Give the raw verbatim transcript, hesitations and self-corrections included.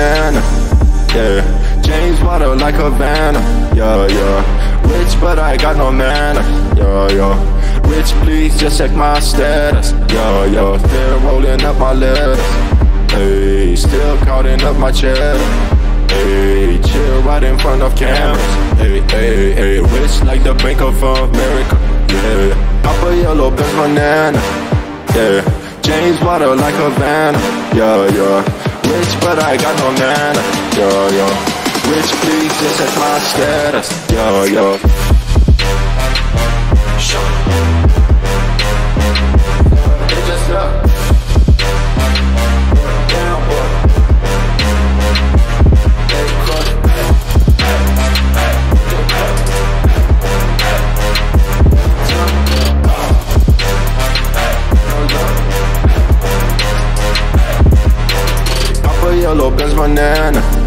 banana. Yeah, James water like Havana. Yeah, yeah. Rich, but I got no manner. Yeah, yeah. Rich, please just check my status. Yeah, yeah. Still rolling up my letters. Hey, still counting up my cheddar. Hey, chill right in front of cameras. Hey, hey, hey. Rich like the Bank of America. Yeah, pop a yellow Benz banana. Yeah, James water like Havana. Yeah, yeah. Rich, but I got no manner. Yeah, yeah. Rich, please just check my status. Yeah, yeah. They just up. Down, boy. Hey, crush. Pop a yellow Benz banana.